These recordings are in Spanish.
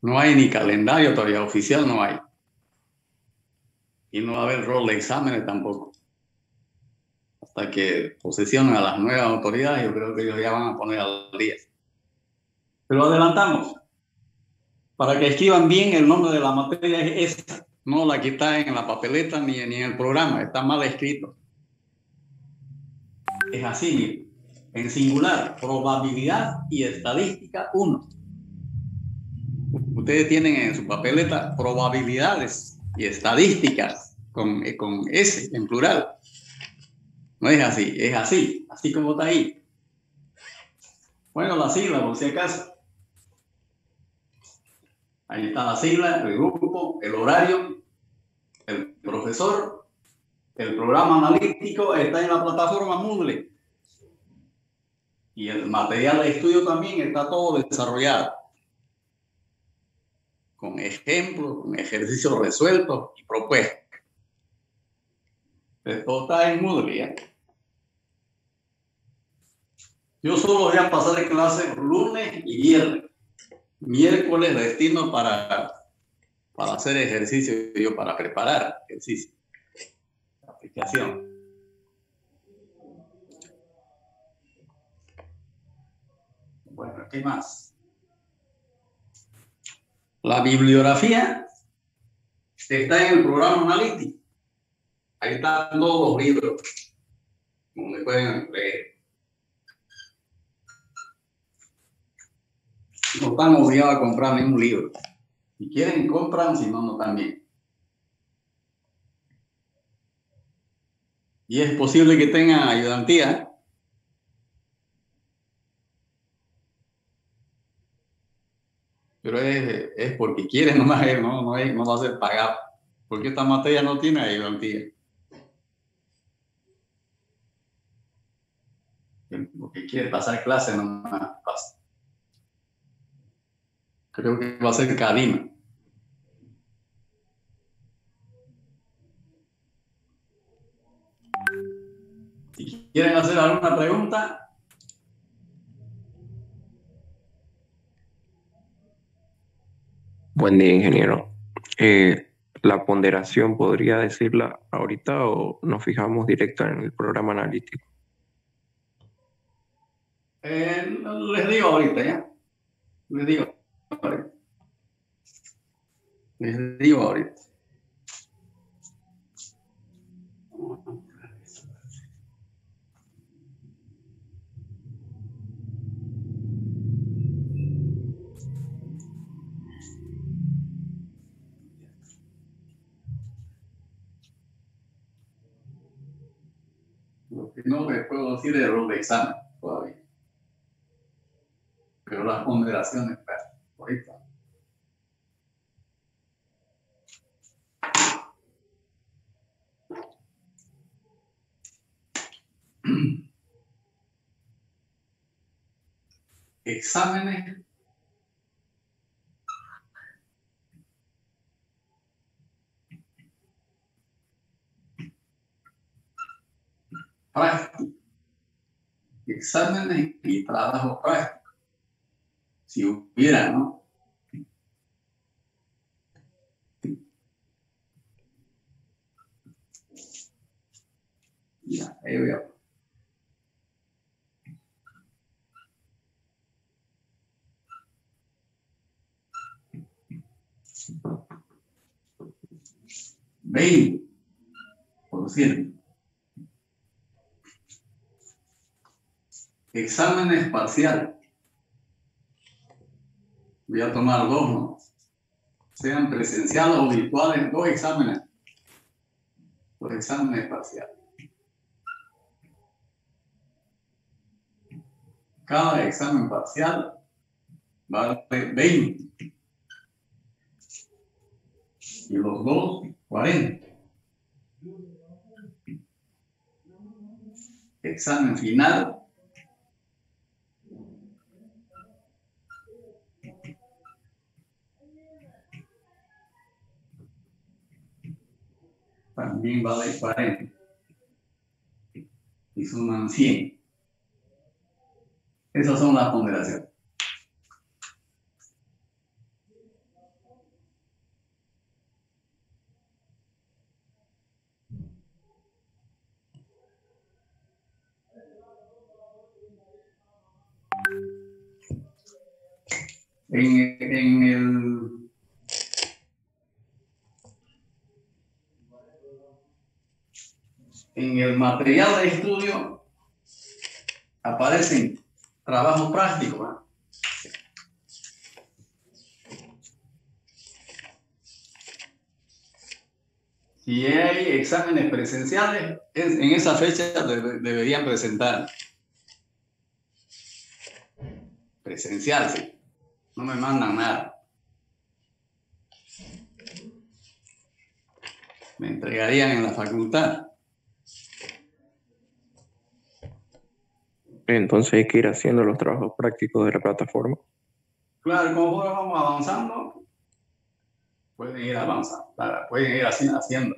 No hay ni calendario todavía oficial, no hay. Y no va a haber rol de exámenes tampoco. Hasta que posesionen a las nuevas autoridades, yo creo que ellos ya van a poner al día. Pero adelantamos. Para que escriban bien, el nombre de la materia es esta, no la que está en la papeleta ni en el programa, está mal escrito. Es así, miren. En singular, probabilidad y estadística 1. Ustedes tienen en su papeleta probabilidades y estadísticas con S en plural. No es así como está ahí. Bueno, la sigla, por si acaso. Ahí está la sigla, el grupo, el horario, el profesor, el programa analítico está en la plataforma Moodle. Y el material de estudio también está todo desarrollado. Con ejemplos, con ejercicios resueltos y propuestas. Esto está en Moodle, ¿ya? Yo solo voy a pasar de clase lunes y viernes. Miércoles destino para hacer ejercicio, yo para preparar ejercicio. Aplicación. Bueno, ¿qué más? La bibliografía está en el programa analítico. Ahí están todos los libros, donde pueden leer. No están obligados a comprar ningún libro. Si quieren, compran, si no, no también. Y es posible que tengan ayudantía. Pero es porque quieren nomás, no va a ser pagado. Porque esta materia no tiene ayudantía. Porque quiere pasar clase nomás pasa. Creo que va a ser Cadima. Si quieren hacer alguna pregunta. Buen día, ingeniero. ¿La ponderación podría decirla ahorita o nos fijamos directo en el programa analítico? Les digo ahorita, ¿ya? Les digo ahorita. Lo que no les puedo decir es rol de examen todavía. Pero las ponderaciones, ahorita. Exámenes prácticos. Exámenes y trabajo práctico. Si hubiera, ¿no? Ya, ahí veo. %. Exámenes parciales. Voy a tomar 2, ¿no? Sean presenciales o virtuales, 2 exámenes. 2 exámenes parciales. Cada examen parcial vale 20. Y los 2, 40. Examen final. También vale 40. Y suman 100. Esas son las ponderaciones. En el material de estudio aparecen trabajos prácticos, ¿eh? Si hay exámenes presenciales, en esa fecha deberían presentar. Presencial, sí. No me mandan nada. Me entregarían en la facultad. Entonces hay que ir haciendo los trabajos prácticos de la plataforma. Claro, como vamos avanzando, pueden ir avanzando, pueden ir haciendo.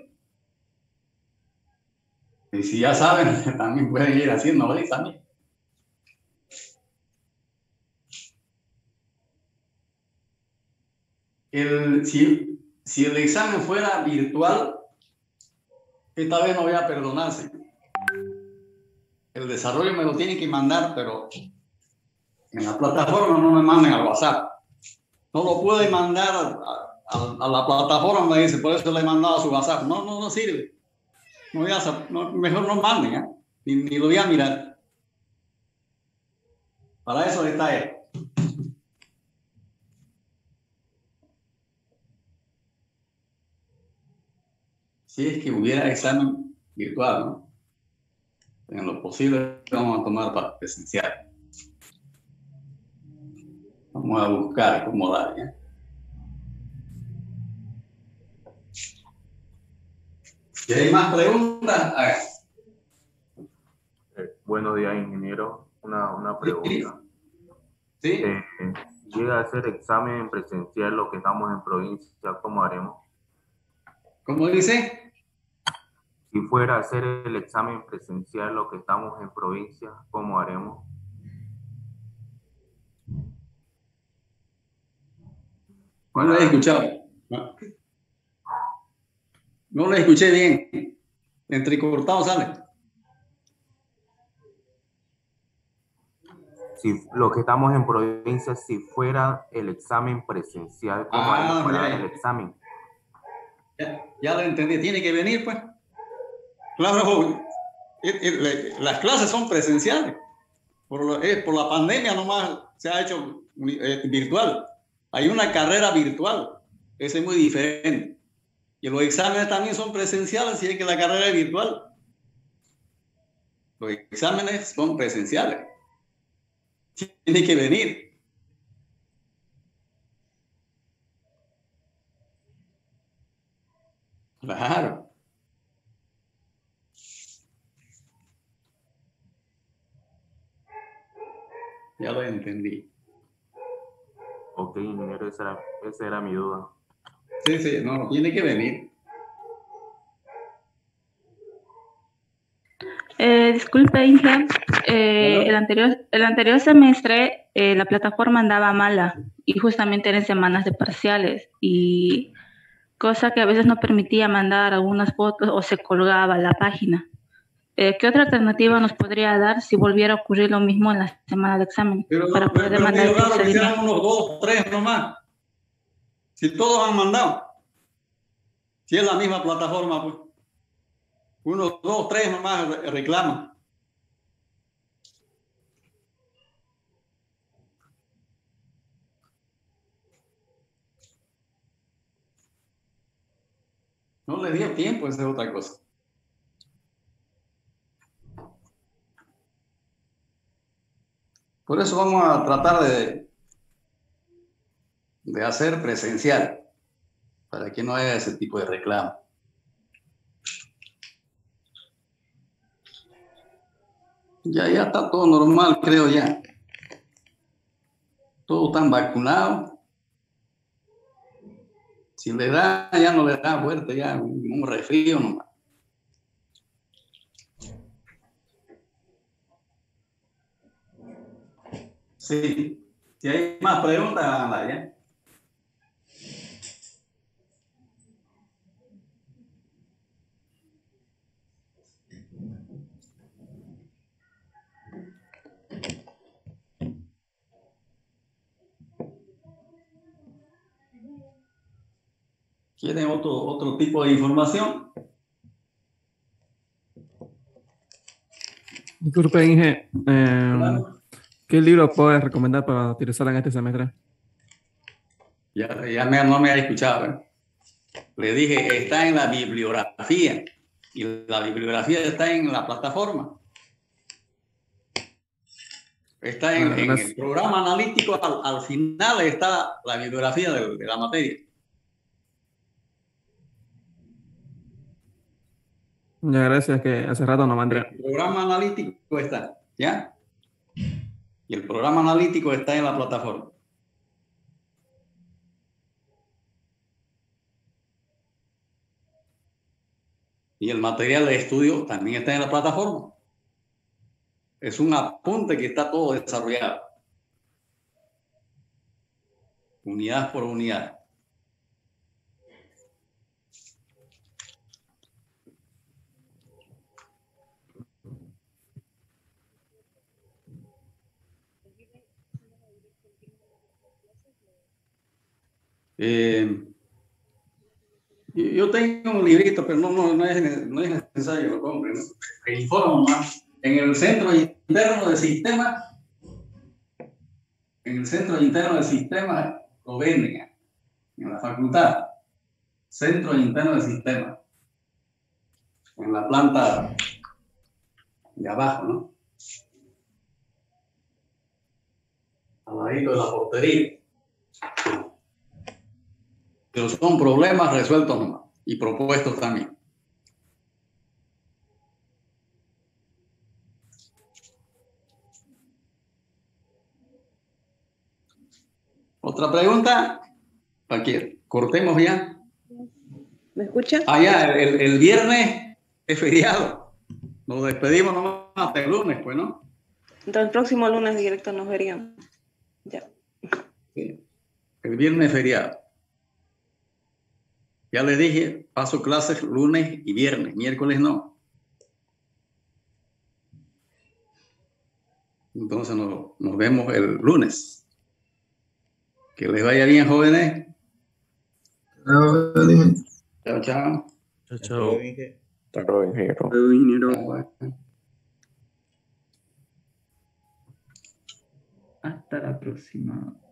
Y si ya saben, también pueden ir haciendo ahí también. Si el examen fuera virtual, esta vez no voy a perdonarse. El desarrollo me lo tienen que mandar, pero en la plataforma no me manden al WhatsApp. No lo pueden mandar a la plataforma, me dice, por eso le he mandado a su WhatsApp. No sirve. Mejor no manden, ¿eh? Ni lo voy a mirar. Para eso está él. Si es que hubiera examen virtual, ¿no? En lo posible vamos a tomar para presencial. Vamos a buscar cómo dar, ¿eh? Si hay más preguntas, hagan. Buenos días, ingeniero. Una pregunta. ¿Sí? Si llega a ser examen presencial lo que estamos en provincia, ¿cómo haremos? ¿Cómo dice? Si fuera a hacer el examen presencial lo que estamos en provincia, ¿cómo haremos? No lo he escuchado. No lo escuché bien. Entrecortado sale. Si lo que estamos en provincia, si fuera el examen presencial, ¿cómo haremos para dar el examen? Ya lo entendí. Tiene que venir, pues. Claro, las clases son presenciales. Por la pandemia nomás se ha hecho virtual. Hay una carrera virtual. Esa es muy diferente. Y los exámenes también son presenciales, si es que la carrera es virtual. Los exámenes son presenciales. Tiene que venir. Claro. Ya lo entendí. Ok, ingeniero, esa era mi duda. Sí, no, tiene que venir. Disculpe, Inge, el anterior semestre la plataforma andaba mala y justamente eran semanas de parciales y cosa que a veces no permitía mandar algunas fotos o se colgaba la página. ¿Qué otra alternativa nos podría dar si volviera a ocurrir lo mismo en la semana de examen? Para poder mandar es raro que sean unos 2, 3 nomás. Si todos han mandado. Si es la misma plataforma, pues. Unos 2, 3 nomás reclaman. No le dio tiempo, esa es otra cosa. Por eso vamos a tratar de hacer presencial, para que no haya ese tipo de reclamo. Ya está todo normal, creo ya. Todos están vacunados. Si le da, ya no le da fuerte, ya un resfrío nomás. Sí. Si hay más preguntas, háganla ya. ¿Quieren otro tipo de información? Disculpe, Inge. Claro. ¿Qué libro puedes recomendar para utilizar en este semestre? No me ha escuchado. Le dije, está en la bibliografía. Y la bibliografía está en la plataforma. Está en el programa analítico. Al final está la bibliografía de la materia. Ya, gracias, que hace rato no mandé. El programa analítico está, ¿ya? Y el programa analítico está en la plataforma. Y el material de estudio también está en la plataforma. Es un apunte que está todo desarrollado. Unidad por unidad. Yo tengo un librito, pero no es necesario que lo compre, ¿no? Que informa más. En el centro interno del sistema, lo venden en la facultad. Centro interno del sistema. En la planta de abajo, ¿no? Al ladito de la portería. Pero son problemas resueltos nomás y propuestos también. ¿Otra pregunta? Aquí, cortemos ya. ¿Me escucha? Ya, el viernes es feriado. Nos despedimos nomás hasta el lunes, pues, ¿no? Entonces el próximo lunes directo nos veríamos. Ya. Sí. El viernes es feriado. Ya les dije, paso clases lunes y viernes, miércoles no. Entonces nos vemos el lunes. Que les vaya bien, jóvenes. Chao, chao. Hasta luego, ingeniero. Hasta la próxima.